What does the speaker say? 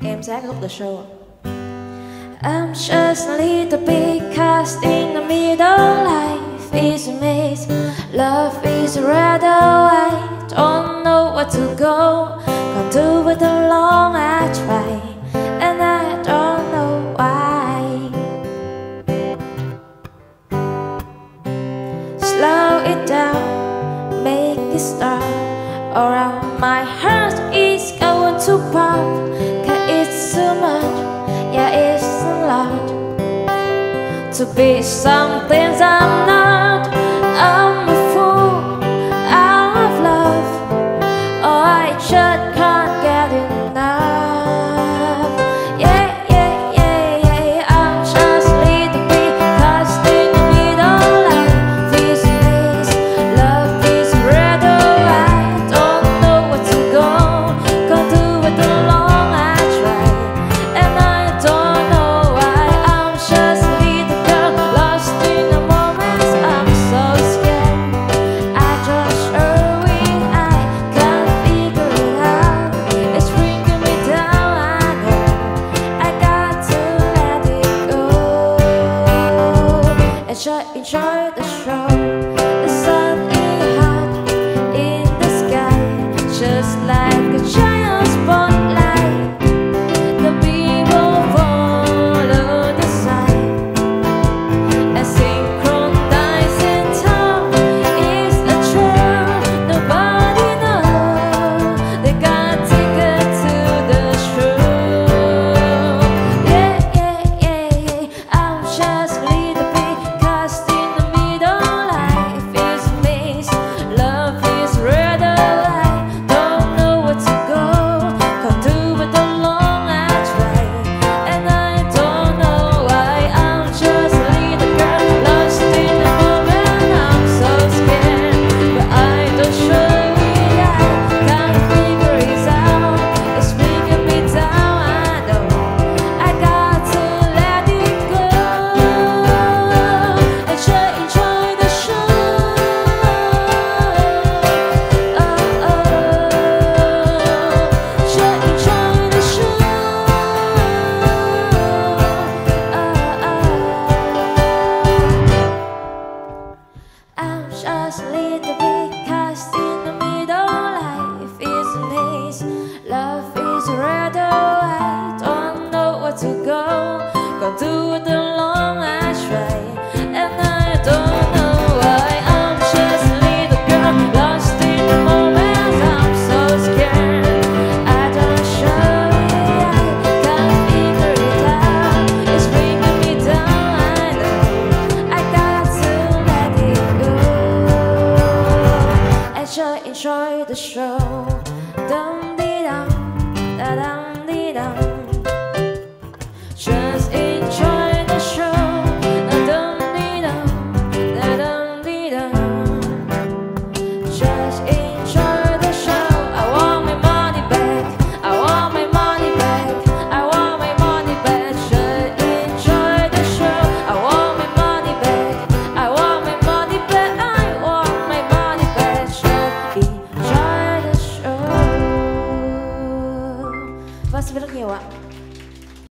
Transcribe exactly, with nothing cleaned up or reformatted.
Em sẽ khúc The Show. I'm just a little bit cast in the middle. Life is a maze, love is a riddle. I don't know where to go, can't do it alone. I try, and I don't know why. Slow it down, make it stop. Around my heart is going to pop, 'cause it's too much, yeah, it's a lot to be something I'm not. I'm a fool out of love, oh, I just can't get enough. Yeah, yeah, yeah, yeah, I'm just a little bit cast in the middle. Life is a maze, love is a riddle. I don't know where to go, can't do it alone. I try, and I don't know why. I'm just a little girl lost in the moments. I'm so scared, I just show it. I can't figure it out, it's bringing me down. I know I got to let it go and just enjoy the show. The sun is hot in the sky, just like a giant spotlight. The people follow the sign and synchronize in time. It's a truth nobody knows. They got ticket to the show. Yeah, yeah, yeah, yeah. I'm just a little bit cast in the middle. Life is a maze, love is a riddle. I don't know where to go, can't do it alone. I try, and I don't know why. I'm just a little girl lost in the moment. I'm so scared, but I don't show it. I can't figure it out, it's bringing me down. I know I got to let it go and just enjoy the show. Oh, oh, just enjoy the show. I'm just a little bit cast in the middle. Life is a maze, love is a riddle. I don't know where to go, can't do it alone. I try, and I don't know why. I'm just a little girl lost in the moment. I'm so scared, I don't show it. I can't figure it out, it's bringing me down. I know I got to let it go and just enjoy the show.